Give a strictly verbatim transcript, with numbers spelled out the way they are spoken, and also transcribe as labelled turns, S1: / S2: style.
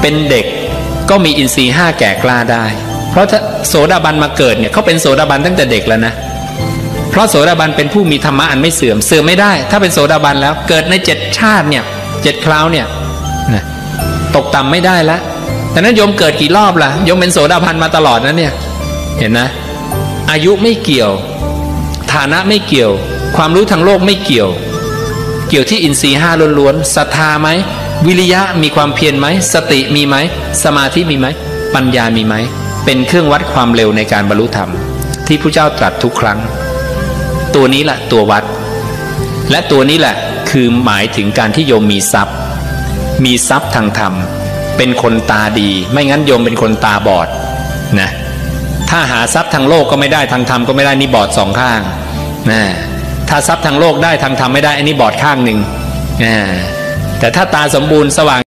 S1: เป็นเด็กก็มีอินทรีย์ห้าแก่กล้าได้เพราะถ้าโสดาบันมาเกิดเนี่ยเขาเป็นโสดาบันตั้งแต่เด็กแล้วนะเพราะโสดาบันเป็นผู้มีธรรมะอันไม่เสื่อมเสื่อมไม่ได้ถ้าเป็นโสดาบันแล้วเกิดในเจ็ดชาติเนี่ยเจ็ดคราวเนี่ยนะตกต่ำไม่ได้แล้วแต่นั้นโยมเกิดกี่รอบล่ะโยมเป็นโสดาบันมาตลอดนะเนี่ยเห็นนะอายุไม่เกี่ยวฐานะไม่เกี่ยวความรู้ทางโลกไม่เกี่ยวเกี่ยวที่อินทรีย์ห้าล้วนๆศรัทธาไหมวิริยะมีความเพียรไหมสติมีไหมสมาธิมีไหมปัญญามีไหมเป็นเครื่องวัดความเร็วในการบรรลุธรรมที่พระเจ้าตรัสทุกครั้งตัวนี้แหละตัววัดและตัวนี้แหละคือหมายถึงการที่โยมมีทรัพย์มีทรัพย์ทางธรรมเป็นคนตาดีไม่งั้นโยมเป็นคนตาบอดนะถ้าหาทรัพย์ทางโลกก็ไม่ได้ทางธรรมก็ไม่ได้นี่บอดสองข้างนะถ้าทรัพย์ทางโลกได้ทางธรรมไม่ได้อันนี้บอดข้างหนึ่งนะแต่ถ้าตาสมบูรณ์สว่าง